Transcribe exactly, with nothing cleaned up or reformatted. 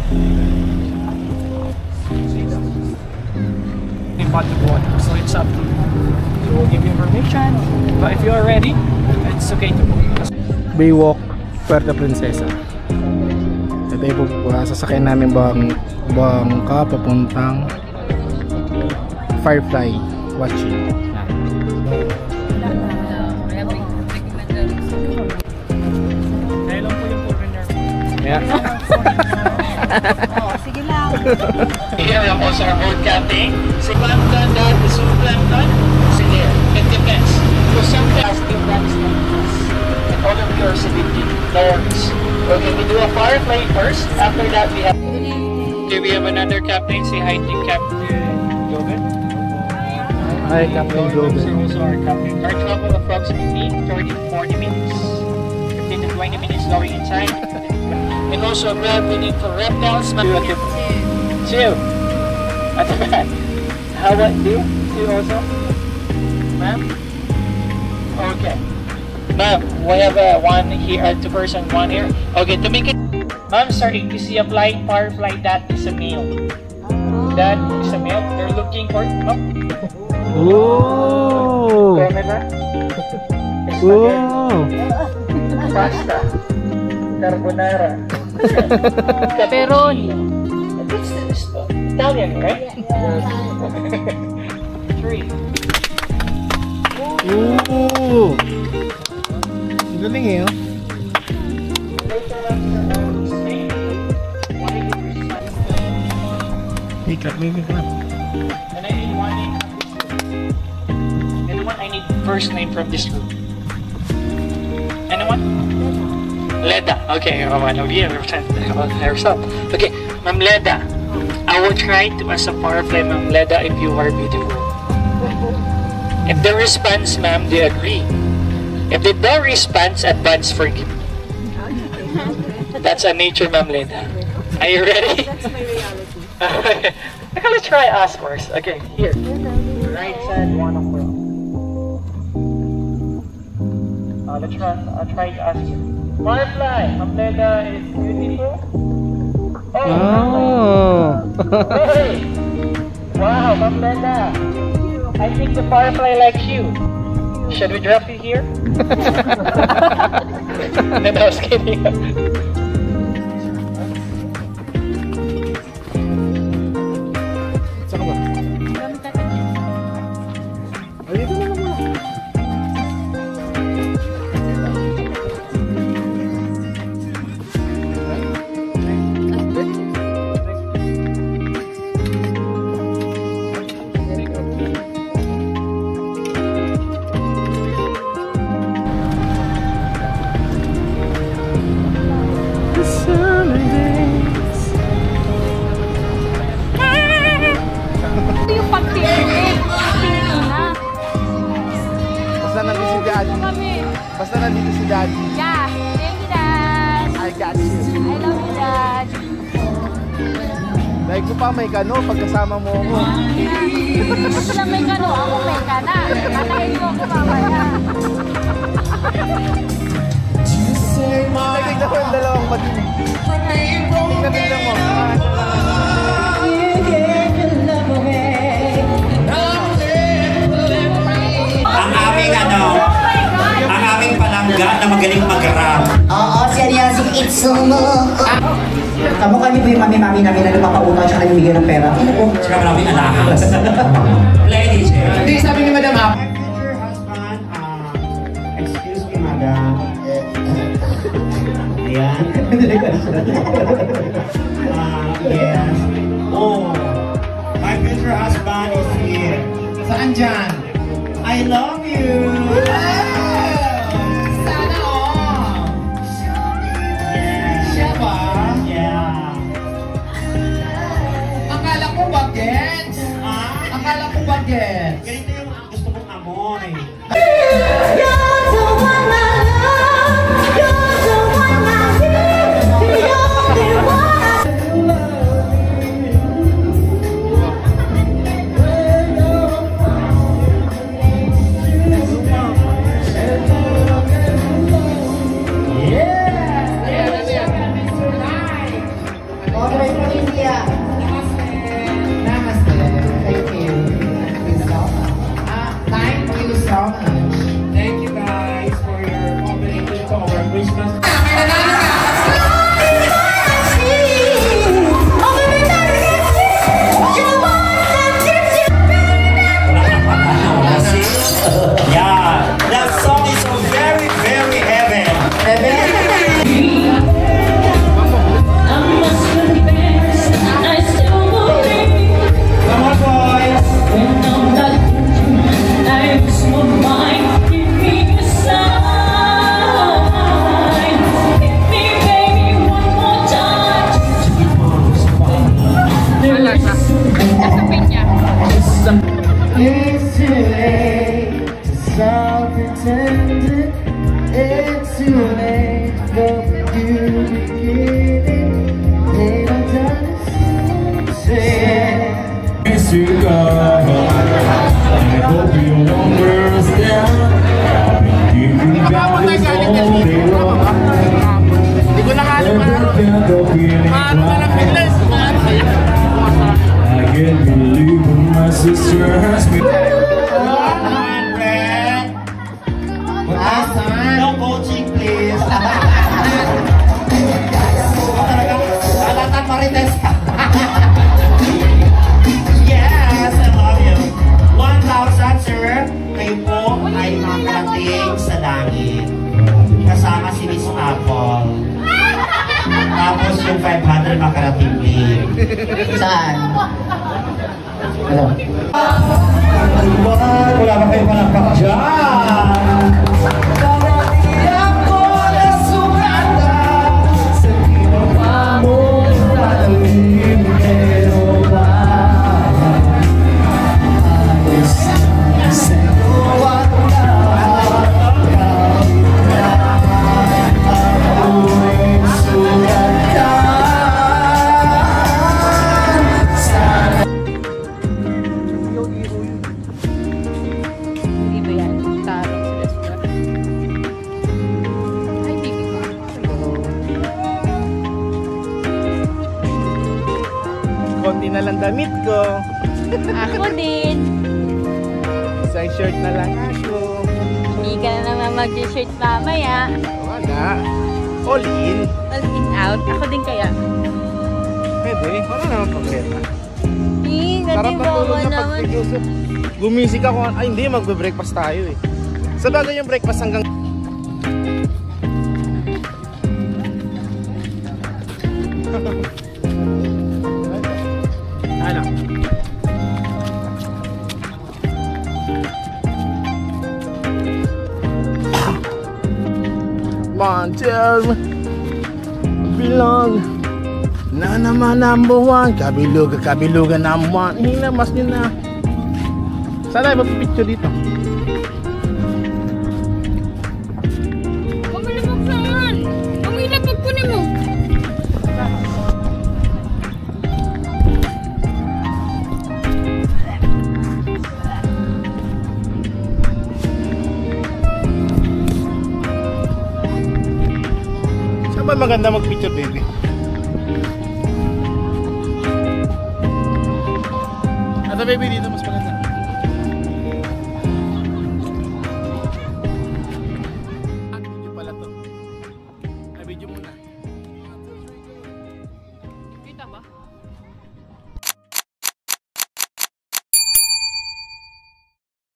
Pot of water, so it's up to you. So we'll give you permission, but if you are ready, it's okay to go. Baywalk, Puerto Princesa. Ito yung sasakyan namin bang bangka papuntang Firefly watching. Hello po yung foreigner. Yeah. Oh, sige lang. Here we also our board captain. Si plankton, that is zooplankton. Sige, it depends. For some class, the plants and all of yours are fifteen dollars. Okay, we do a firefly first. After that, we have. Okay, we have another captain. Say hi to Captain Joven. Hi, Captain Joven. So also our captain. Our travel approximately thirty to forty minutes. fifteen to twenty minutes going inside. And also grab we need for reptiles. Two. At the back. How about you? Two also? Ma'am? Okay. Ma'am, we have uh, one here, uh, two person, one here. Okay, to make it. Ma'am, starting to see a flying firefly, that is a male. That is a male. They're looking for. Oh! Camera? Oh! Pasta. Carbonara. Pepperoni. What's this? Italian, right? Three. Ooh! Ang galing eh, oh. Hey, cut me, cut. And I need one name. Anyone? I need first name from this group. Anyone? Leda. Okay, one of you represent herself. Okay, Ma'am Leda. I will try to ask a firefly, Ma'am Leda, if you are beautiful. If the response, ma'am, they agree. If they don't respond, advance forgive. That's a nature, Ma'am Leda. Are you ready? That's my reality. I'm gonna try ask first. Okay, here. Right side, one o'clock. Uh, let's try. I'll try to ask you. Firefly, Ma'am Leda is beautiful. Oh! Hey! Wow, Ma'am Leda. I think the firefly likes you. Should we drop you here? No, no, I was kidding. Saan ka ba? Ay, dito na naman. Ito yung pagtitig. Tingin na. Basta nandito si Daddy. Kami. Basta nandito si Daddy. Yeah. Thank you, Dad. I got you. I love you, Dad. Like ko pa may kano pagkasama mo ako. Gusto lang may kano. Ako may kana. Katayin mo ako mamaya. Tignan mo yung dalawang mag-ibig. Tignan tignan mo. Ang aming ano, ang aming palangga na magaling mag-rap. Oo, seryoso, itsumo. Kamu kami po yung mami-mami namin na napapautang at saka namimigay ng pera. Saka maraming alahas. Ladies, eh. Hindi, sabi ni Madam App. My future husband, uh, excuse me, Madam. Ayan. uh, yes. Oh, my future husband is here. Saan dyan? I love you. Sana all. Yeah. Siya ba? Yeah. Akala ko bagets. Ah? Akala ko bagets. Ganito yung gusto kong amoy. Okay. got the feeling right. I can't believe what my sister has me. one hundred. No coaching, please. Alatan Marites. Yes, I love you. one thousand, sir. Kayo po ay makarating sa langit. Kasama si Miss Apple. Tapos yung five hundred makarating din. Saan? Ano? Wala ba kayo palakpak dyan? Ako na sumata sa ginawa mo patalim, pero ba ayos sa'yo at lahat kahit na ako'y sugatan sana. Hindi ba yan? Tarong sa restaurant. Ay, baby ko. Konti na lang damit ko. Ako din. Isang shirt na lang ako. Hindi ka na naman mag-shirt mamaya. Wala. All in. All in out. Ako din kaya. Pwede. Wala naman problema. Hindi, Sarap kasi na tulog bawa na naman. pagpigusok. Gumising ako. Ay, hindi. Magbe-breakfast tayo eh. Sa bagay yung breakfast hanggang... Ano? Montel Bilog na naman number one. Kabilugan, kabilugan number one. Hinamas nyo na. Sana ay magpipicture dito. Pumilapag saan? Pumilapag ko mo. Saan ba maganda magpicture, baby? Ata, baby, dito mas maganda. Ah, video pala to. Ay, video muna. Kita ba?